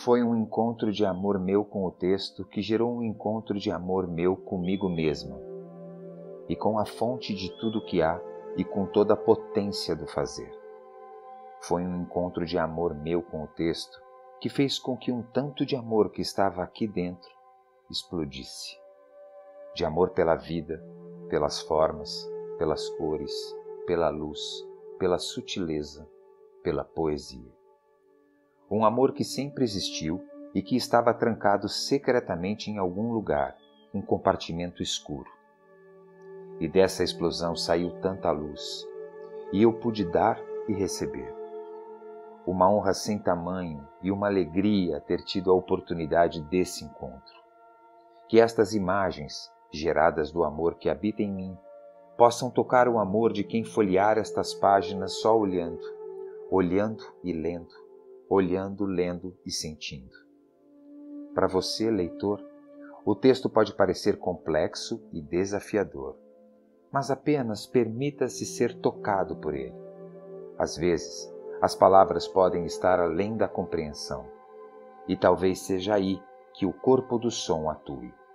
Foi um encontro de amor meu com o texto que gerou um encontro de amor meu comigo mesma e com a fonte de tudo que há e com toda a potência do fazer. Foi um encontro de amor meu com o texto que fez com que um tanto de amor que estava aqui dentro explodisse. De amor pela vida, pelas formas, pelas cores, pela luz, pela sutileza, pela poesia. Um amor que sempre existiu e que estava trancado secretamente em algum lugar, um compartimento escuro. E dessa explosão saiu tanta luz, e eu pude dar e receber. Uma honra sem tamanho e uma alegria ter tido a oportunidade desse encontro. Que estas imagens, geradas do amor que habita em mim, possam tocar o amor de quem folhear estas páginas só olhando, olhando e lendo, olhando, lendo e sentindo. Para você, leitor, o texto pode parecer complexo e desafiador, mas apenas permita-se ser tocado por ele. Às vezes, as palavras podem estar além da compreensão, e talvez seja aí que o corpo do som atue.